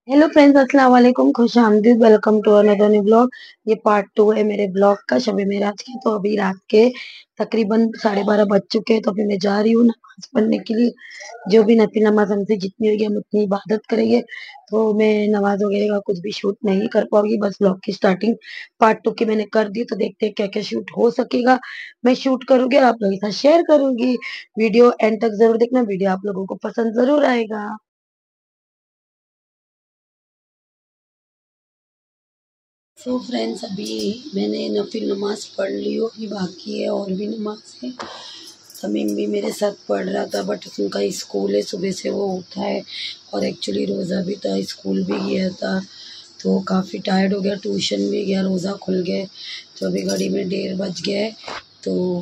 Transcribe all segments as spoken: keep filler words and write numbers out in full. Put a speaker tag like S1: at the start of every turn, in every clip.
S1: Hello friends, अस्सलाम वालेकुम, खुश आमदीद। Welcome to another new blog. ये पार्ट टू है मेरे ब्लॉग का, शब मेराज की। तो अभी रात के तकरीबन साढ़े बारह बज चुके हैं। तो अभी मैं जा रही हूँ नमाज पढ़ने के लिए। जो भी नफिल नमाज हमसे जितनी होगी हम उतनी इबादत करेंगे। तो मैं नमाज वगैरह का कुछ भी शूट नहीं कर पाऊंगी, बस ब्लॉग की स्टार्टिंग पार्ट टू की मैंने कर दी। तो देखते हैं क्या क्या शूट हो सकेगा, मैं शूट करूंगी और आप लोगों के साथ शेयर करूंगी। वीडियो एंड तक जरूर देखना, वीडियो आप लोगों को पसंद जरूर आएगा। सो फ्रेंड्स, अभी मैंने नफिल नमाज पढ़ ली हो, अभी बाकी है और भी नमाज है। तमीम भी मेरे साथ पढ़ रहा था, बट उनका स्कूल है, सुबह से वो उठा है और एक्चुअली रोज़ा भी था, स्कूल भी गया था, तो काफ़ी टायर्ड हो गया, ट्यूशन भी गया, रोज़ा खुल गए। तो अभी घड़ी में डेढ़ बज गया है। तो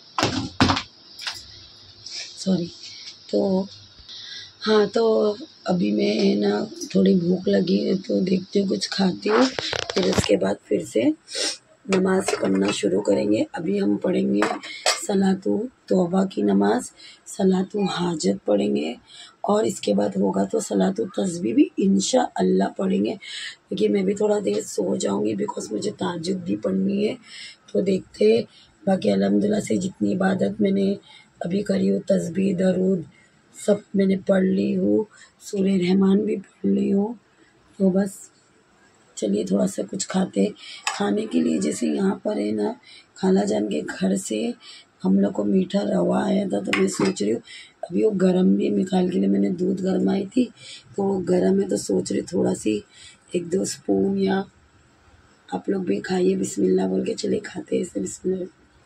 S1: सॉरी। तो हाँ, तो अभी मैं ना थोड़ी भूख लगी है, तो देखती हूँ कुछ खाती हूँ, फिर उसके बाद फिर से नमाज पढ़ना शुरू करेंगे। अभी हम पढ़ेंगे सलातु तौबा की नमाज, सलातु हाजत पढ़ेंगे और इसके बाद होगा तो सलातु तस्बीह भी इंशा अल्लाह पढ़ेंगे। क्योंकि मैं भी थोड़ा देर सो जाऊंगी, बिकॉज मुझे ताज्जुद भी पढ़नी है। तो देखते हैं। बाकी अल्हम्दुलिल्लाह से जितनी इबादत मैंने अभी करी हो, तस्बीह दरूद सब मैंने पढ़ ली हूँ, सूरह रहमान भी पढ़ ली हूँ। तो बस चलिए थोड़ा सा कुछ खाते। खाने के लिए जैसे यहाँ पर है ना, खाला जान के घर से हम लोग को मीठा रवा आया था, तो मैं सोच रही हूँ अभी वो गर्म भी, मिखाइल के लिए मैंने दूध गरमाई थी, तो वो गर्म है, तो सोच रही थोड़ा सी एक दो स्पून, या आप लोग भी खाइए, बिस्मिल्लाह बोल के चलिए खाते हैं इसे। बिस्मिल्लाह।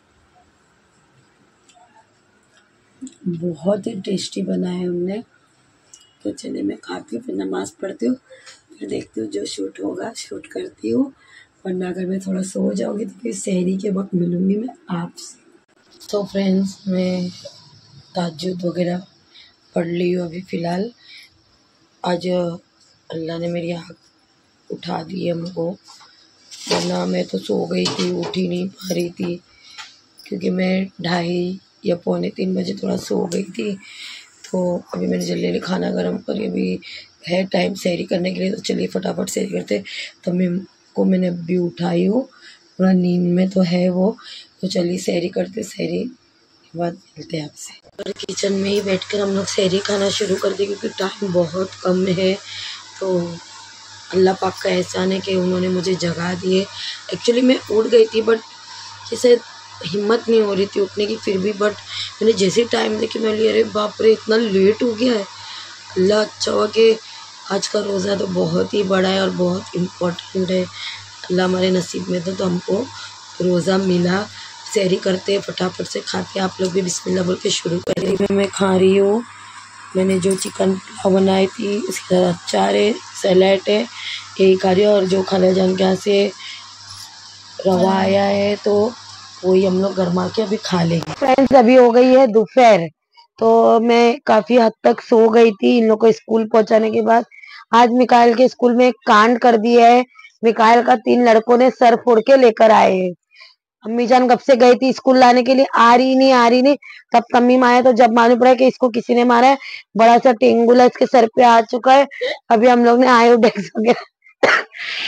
S1: बहुत ही टेस्टी बना है हमने। तो चलिए मैं खाती हूँ, फिर नमाज पढ़ती हूँ, फिर देखती हूँ जो शूट होगा शूट करती हूँ, वरना अगर मैं थोड़ा सो जाऊँगी तो फिर सहरी के वक्त मिलूँगी मैं आपसे। तो फ्रेंड्स, मैं ताज्जुद वगैरह पढ़ ली हूँ अभी फ़िलहाल। आज अल्लाह ने मेरी आँख उठा दी है हमको, वरना मैं तो सो गई थी, उठ ही नहीं पा रही थी, क्योंकि मैं ढाई या पौने तीन बजे थोड़ा सो गई थी। तो अभी मैंने जल्दी जल्दी खाना गर्म करी, अभी है टाइम सहरी करने के लिए, तो चलिए फटाफट सहरी करते। तो मैं को मैंने अभी उठाई हूँ, थोड़ा नींद में तो है वो। तो चलिए सहरी करते, सहरी के बाद मिलते हैं आपसे। और किचन में ही बैठकर हम लोग सहरी खाना शुरू कर दें, क्योंकि टाइम बहुत कम है। तो अल्लाह पाक का एहसान है कि उन्होंने मुझे जगा दिए। एक्चुअली मैं उठ गई थी, बट जैसे हिम्मत नहीं हो रही थी उठने की, फिर भी बट मैंने जैसे टाइम देखी, मैं बोली अरे बाप रे, इतना लेट हो गया है। अल्लाह अच्छा हुआ कि आज का रोज़ा तो बहुत ही बड़ा है और बहुत इम्पोर्टेंट है। अल्लाह हमारे नसीब में था तो हमको रोज़ा मिला। सहरी करते फटाफट से खाते, आप लोग भी बिस्मिल्लाह बोल के शुरू करें। मैं खा रही हूँ, मैंने जो चिकन पुलाव बनाई थी उसके साथ अचार है, सैलेड है, यही खा रही हूँ। और जो खाला जान के यहाँ से रवा आया है, तो वही हम लोग गरमा के अभी खा लेंगे। फ्रेंड्स, अभी हो गई है दोपहर, तो मैं काफी हद तक सो गई थी इन लोग को स्कूल पहुंचाने के बाद। आज मिकाइल के स्कूल में एक कांड कर दिया है। मिकाइल का तीन लड़कों ने सर फोड़ के लेकर आए हैं। अम्मी जान कब से गई थी स्कूल लाने के लिए, आ रही नहीं आ रही नहीं। तब तमीम आया तो जब मालूम पड़ा कि इसको किसी ने मारा है, बड़ा सा टेंगुला इसके सर पे आ चुका है। अभी हम लोग ने आयोडेक्स वगैरह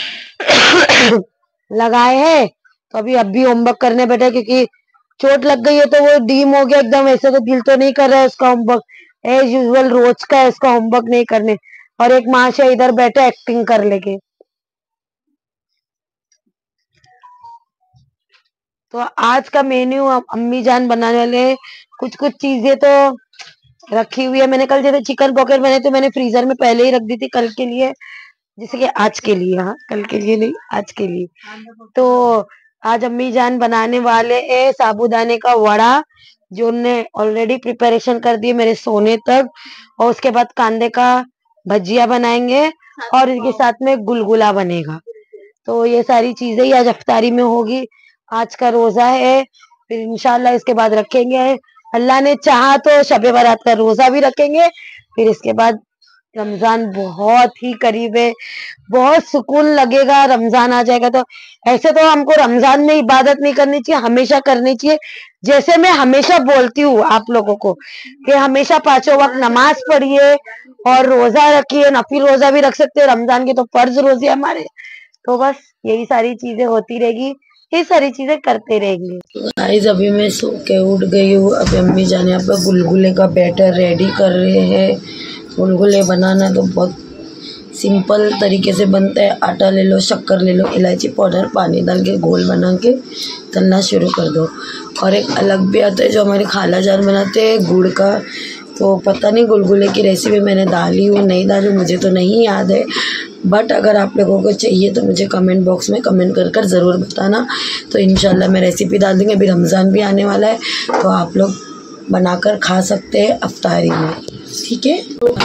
S1: लगाए हैं। तो अभी अब भी होमवर्क करने बैठे, क्योंकि चोट लग गई है तो वो डीम हो गया एकदम। ऐसे तो दिल तो नहीं कर रहा है उसका होमवर्क, एज यूजुअल रोज का है उसका होमवर्क नहीं करने। और एक माशा इधर बैठे एक्टिंग कर लेके। तो आज का मेन्यू अम्मी जान बनाने वाले हैं। कुछ कुछ चीजें तो रखी हुई है। मैंने कल जैसे चिकन पॉकेट बने तो मैंने फ्रीजर में पहले ही रख दी थी कल के लिए, जैसे कि आज के लिए, हाँ कल के लिए नहीं, आज के लिए। तो आज अम्मी जान बनाने वाले हैं साबूदाने का वड़ा, जो उनने ऑलरेडी प्रिपरेशन कर दी मेरे सोने तक। और उसके बाद कांदे का भजिया बनाएंगे और इसके साथ में गुलगुला बनेगा। तो ये सारी चीजें ही आज अफ्तारी में होगी। आज का रोजा है, फिर इंशाल्लाह इसके बाद रखेंगे, अल्लाह ने चाहा तो शबे बारात का रोजा भी रखेंगे। फिर इसके बाद
S2: रमजान बहुत ही करीब है, बहुत सुकून लगेगा रमजान आ जाएगा तो। ऐसे तो हमको रमजान में इबादत नहीं करनी चाहिए, हमेशा करनी चाहिए। जैसे मैं हमेशा बोलती हूँ आप लोगों को कि हमेशा पांचों वक्त नमाज पढ़िए और रोजा रखिए, नफिल रोजा भी रख सकते हैं, रमजान के तो फर्ज रोजे हमारे। तो बस यही सारी चीजें होती रहेगी, ये सारी चीजें करते रहेंगे।
S1: गाइस अभी मैं सो के उठ गई हूँ। अभी अम्मी जान यहाँ पर गुलगुले का बैटर रेडी कर रहे हैं। गुलगुले बनाना तो बहुत सिंपल तरीके से बनता है। आटा ले लो, शक्कर ले लो, इलायची पाउडर, पानी डाल के घोल बना के तलना शुरू कर दो। और एक अलग भी आता है जो हमारी खाला जान बनाते हैं गुड़ का, तो पता नहीं गुलगुले की रेसिपी मैंने डाली हूँ नहीं डाली मुझे तो नहीं याद है। बट अगर आप लोगों को चाहिए तो मुझे कमेंट बॉक्स में कमेंट कर कर ज़रूर बताना, तो इंशाल्लाह मैं रेसिपी डाल दूँगी। अभी रमज़ान भी आने वाला है तो आप लोग बनाकर खा सकते हैं अफ्तारी में, ठीक है।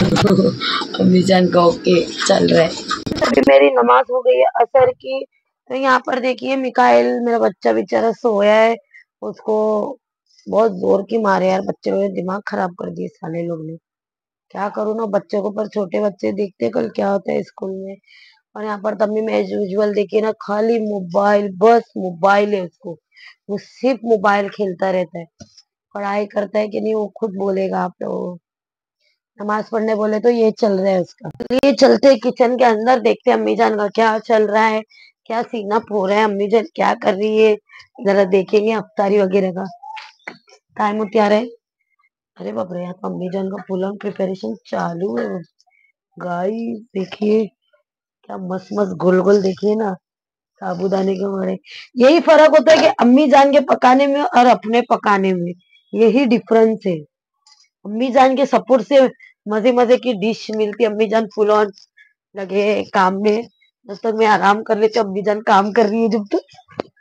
S1: अम्मी जान का ओके चल रहा है।
S2: अभी मेरी नमाज हो गई है असर की, तो यहाँ पर देखिए मिकाइल मेरा बच्चा बेचारा सोया है, उसको बहुत जोर की मारे यार, बच्चे ने दिमाग खराब कर दिए साले लोग ने। क्या करूँ ना, बच्चों को, पर छोटे बच्चे देखते कल क्या होता है स्कूल में। और यहाँ पर तभी मैं एज यूजुअल देखिए ना, खाली मोबाइल, बस मोबाइल है उसको, वो सिर्फ मोबाइल खेलता रहता है। पढ़ाई करता है कि नहीं वो खुद बोलेगा आप लोग। नमाज पढ़ने बोले तो ये चल रहा है उसका। ये चलते किचन के अंदर देखते अम्मी जान का क्या चल रहा है, क्या सीन अप हो रहा है, अम्मी जान क्या कर रही है, जरा देखेंगे अफ्तारी वगैरह का। टाइम होती आ रहा है। अरे बाप रे, यहाँ तो अम्मी जान का फुल ऑन प्रिपरेशन चालू है। गाइस देखिए क्या मस्त मस्त गोल गोल देखिए ना, साबूदाने के बड़े। यही फर्क होता है कि अम्मी जान के पकाने में और अपने पकाने में, यही डिफरेंस है। अम्मी जान के सपोर्ट से मजे मजे की डिश मिलती है। अम्मी जान फुल ऑन लगे हैं काम में, जब तक मैं आराम कर लेती हूँ अम्मी जान काम कर रही है जब तक।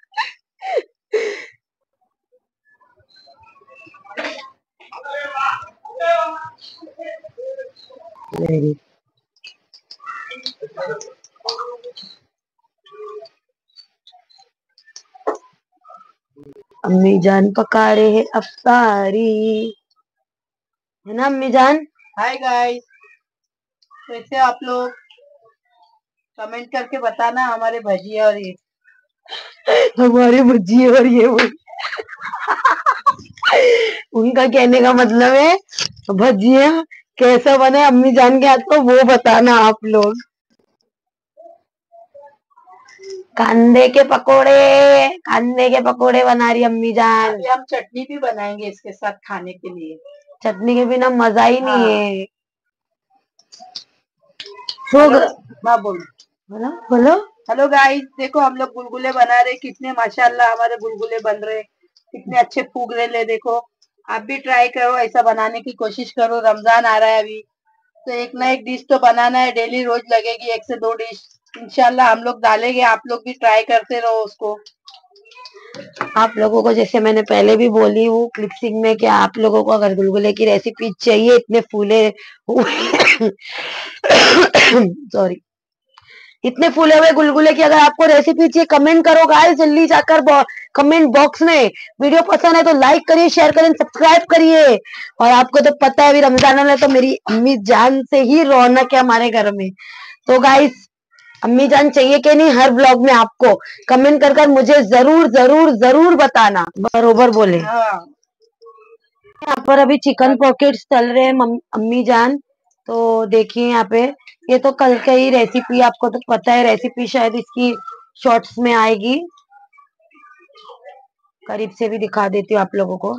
S2: अम्मी जान पका रहे हैं अफ्तारी, है ना अम्मी जान।
S3: हाय गाइस, कैसे आप लोग? कमेंट करके बताना हमारे भजिया और ये
S2: हमारे भजिए और ये वो उनका कहने का मतलब है भजिया कैसा बने अम्मी जान के हाथ को वो बताना आप लोग। कांदे के पकोड़े, कांदे के पकोड़े बना रही अम्मी जान।
S3: अभी हम चटनी भी बनाएंगे इसके साथ खाने के लिए।
S2: चटनी के बिना मजा ही नहीं
S3: हाँ।
S2: है।
S3: हेलो,
S2: सो
S3: हाँ बोलो।
S2: बोलो बोलो।
S3: हेलो गाइस, देखो हम लोग गुलगुले बना रहे, कितने माशाल्लाह हमारे गुलगुले बन रहे, कितने अच्छे फूग रहे ले। देखो आप भी ट्राई करो, ऐसा बनाने की कोशिश करो। रमजान आ रहा है अभी, तो एक ना एक डिश तो बनाना है, डेली रोज लगेगी एक से दो डिश इंशाल्लाह हम लोग डालेंगे। आप लोग भी ट्राई करते रहो उसको।
S2: आप लोगों को जैसे मैंने पहले भी बोली हूँ क्लिपसिंग में कि आप लोगों को अगर गुलगुले की रेसिपी चाहिए इतने फूले सॉरी इतने फूले हुए गुलगुले की अगर आपको रेसिपी चाहिए कमेंट करो गाइस, जल्दी जाकर कमेंट बॉक्स में। वीडियो पसंद है तो लाइक करिए, शेयर करिए, सब्सक्राइब करिए। और आपको तो पता है अभी रमजान में तो मेरी अम्मी जान से ही रौनक है हमारे घर में। तो गाइस अम्मी जान चाहिए कि नहीं हर ब्लॉग में आपको कमेंट कर कर मुझे जरूर जरूर जरूर बताना। बरोबर बोले।
S3: हाँ।
S2: यहाँ पर अभी चिकन पॉकेट्स तल रहे हैं अम्मी जान। तो देखिए यहाँ पे ये तो कल का ही रेसिपी, आपको तो पता है रेसिपी शायद इसकी शॉर्ट्स में आएगी। करीब से भी दिखा देती हूँ आप लोगों को।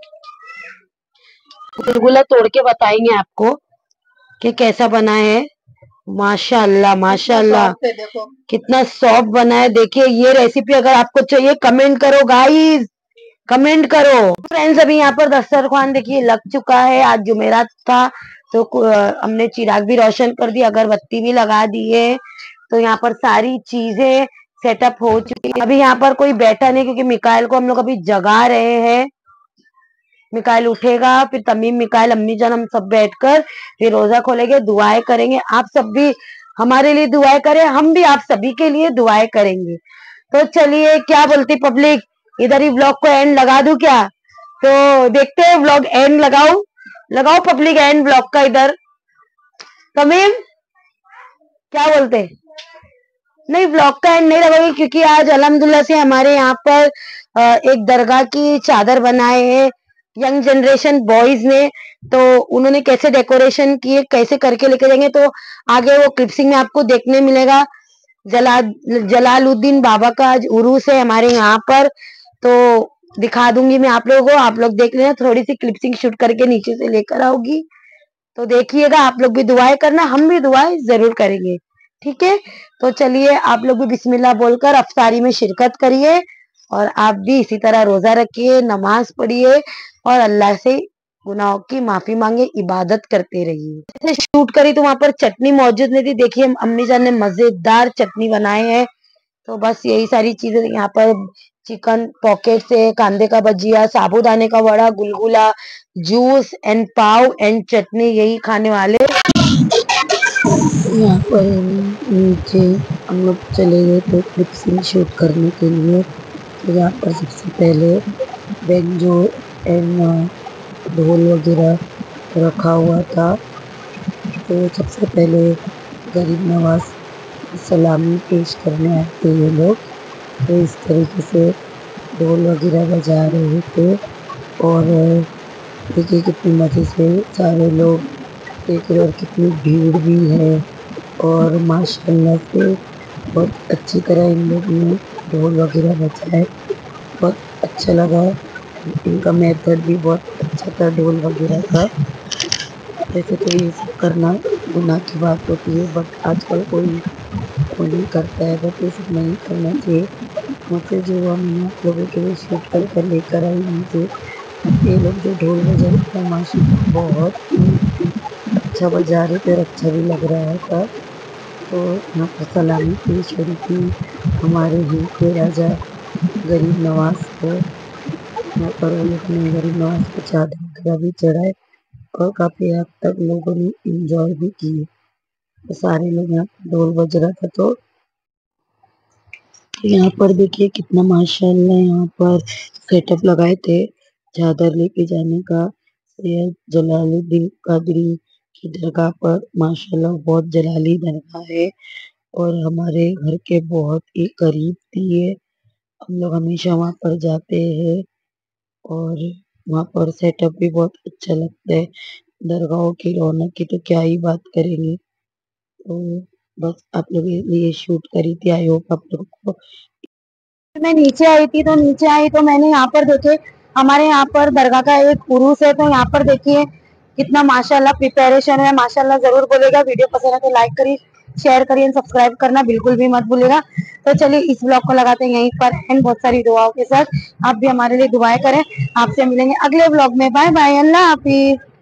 S2: गुलगुला तोड़ के बताएंगे आपको कि कैसा बना है। माशाल्लाह माशाल्लाह
S3: देखो
S2: कितना सॉफ्ट बना है। देखिए ये रेसिपी अगर आपको चाहिए कमेंट करो गाइस, कमेंट करो। फ्रेंड्स अभी यहाँ पर दस्तरखान देखिए लग चुका है। आज जुमेरात था तो हमने चिराग भी रोशन कर दी, अगरबत्ती भी लगा दी है। तो यहाँ पर सारी चीजें सेटअप हो चुकी है। अभी यहाँ पर कोई बैठा नहीं क्योंकि मिकाइल को हम लोग अभी जगा रहे हैं। मिकाइल उठेगा फिर तमीम, मिकाइल, अम्मी जान हम सब बैठकर फिर रोजा खोलेंगे, दुआएं करेंगे। आप सब भी हमारे लिए दुआएं करें, हम भी आप सभी के लिए दुआएं करेंगे। तो चलिए क्या बोलती पब्लिक, इधर ही व्लॉग को एंड लगा दूं क्या? तो देखते हैं व्लॉग एंड लगाओ लगाओ पब्लिक एंड व्लॉग का इधर। तमीम क्या बोलते? नहीं, ब्लॉग का एंड नहीं लगाओगे क्योंकि आज अल्हम्दुलिल्लाह से हमारे यहाँ पर अ, एक दरगाह की चादर बनाए हैं यंग जनरेशन बॉयज ने। तो उन्होंने कैसे डेकोरेशन किए, कैसे करके लेके जाएंगे, तो आगे वो क्लिप्सिंग में आपको देखने मिलेगा। जला जलालुद्दीन बाबा का आज उरूस है हमारे यहाँ पर, तो दिखा दूंगी मैं आप लोगों को, आप लोग देख लेना। थोड़ी सी क्लिप्सिंग शूट करके नीचे से लेकर आऊंगी, तो देखिएगा। आप लोग भी दुआएं करना, हम भी दुआएं जरूर करेंगे, ठीक है। तो चलिए आप लोग भी बिस्मिल्लाह बोलकर अफ्तारी में शिरकत करिए, और आप भी इसी तरह रोजा रखिए, नमाज पढ़िए और अल्लाह से गुनाहों की माफी मांगे, इबादत करते रहिए। जैसे शूट करी तो वहां पर चटनी मौजूद नहीं थी, देखिए अम्मी जान ने मजेदार चटनी बनाए हैं। तो बस यही सारी चीजें यहाँ पर, चिकन पॉकेट से, कांदे का भजिया, साबूदाने का वड़ा, गुलगुला, juice and pav and chutney, यही खाने वाले। यहाँ पर नीचे हम लोग चले गए थे क्लिप्सिंग शूट करने के लिए। तो यहाँ पर सबसे पहले बेंजो एंड ढोल वगैरह रखा हुआ था। तो सबसे पहले गरीब नवाज सलामी पेश करने आते ये लोग, तो इस तरीके से ढोल वगैरह बजा रहे थे। और देखिए कितनी मजे से सारे लोग देख रहे, और कितनी भीड़ भी है। और माशाल्लाह से बहुत अच्छी तरह इन लोग ने ढोल वगैरह बजाए, बहुत अच्छा लगा। इनका मेथड भी बहुत अच्छा था ढोल वगैरह का। वैसे तो ये सब करना गुनाह की बात होती है, बट आजकल कोई वो नहीं करता है, बट ये सब नहीं करना चाहिए। मुझसे जो हुआ मैंने आप लोगों के लिए शूट कर कर लेकर आई। मुझे ये लोग जो ढोल बजा रहे थे माशाल्लाह बहुत ही अच्छा बजा रहे थे और अच्छा भी लग रहा था। तो यहाँ पर सलामी पेश हो रही थी हमारे ही के राजा गरीब नवाज को। यहाँ पर वो लोग ने गरीब नवाज को चादर वगैरह भी चढ़ाए, और काफी हद तक लोगों ने इंजॉय भी किए। तो सारे लोग यहाँ पर ढोल बज रहा था, तो यहाँ पर देखिए कितना माशाल्लाह यहाँ पर सेटअप लगाए थे चादर लेके जाने का। ये जलालुद्दीन कादरी की दरगाह पर माशाल्लाह बहुत जलाली दरगाह है, और हमारे घर के बहुत ही करीब थी ये। हम लोग हमेशा वहाँ पर जाते हैं, और वहाँ पर सेटअप भी बहुत अच्छा लगता है। दरगाहों की रौनक की तो क्या ही बात करेंगे। तो बस आप लोग के लिए शूट करी थी, आई होप आप लोग को। मैं नीचे आई थी, तो नीचे आई तो मैंने यहाँ पर देखे हमारे यहाँ पर दरगाह का एक उरूस है, तो यहाँ पर देखिए कितना माशाल्लाह प्रिपरेशन है। माशाल्लाह जरूर बोलेगा। वीडियो पसंद है तो लाइक करिए, शेयर करिए, सब्सक्राइब करना बिल्कुल भी मत भूलेगा। तो चलिए इस ब्लॉग को लगाते हैं यहीं पर एंड, बहुत सारी दुआओं के साथ। आप भी हमारे लिए दुआएं करें। आपसे मिलेंगे अगले ब्लॉग में। बाय बाय, अल्लाह हाफिज।